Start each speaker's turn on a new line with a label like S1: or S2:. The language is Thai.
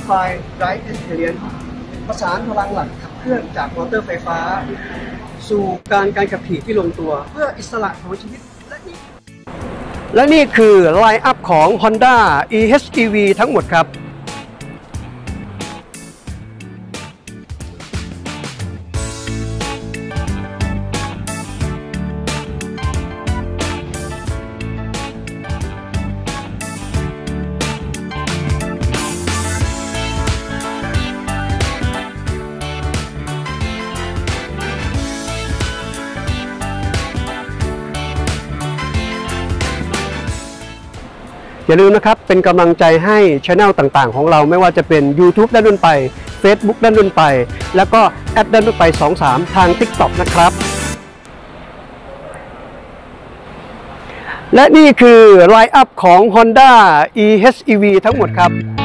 S1: Combine Drive Experience ประสานพลังหลักขับเคลื่อนจากมอเตอร์ไฟฟ้าสู่การขับขี่ที่ลงตัวเพื่ออิสระของชีวิตและนี่คือไลน์อัพของ Honda EHEV ทั้งหมดครับอย่าลืมนะครับเป็นกำลังใจให้channelต่างๆของเราไม่ว่าจะเป็น YouTube ด้านรุ่นไป Facebook ด้านรุ่นไปแล้วก็แอดด้านรุ่นไป 23 ทาง TikTok นะครับและนี่คือไลน์อัพของ Honda EHEV ทั้งหมดครับ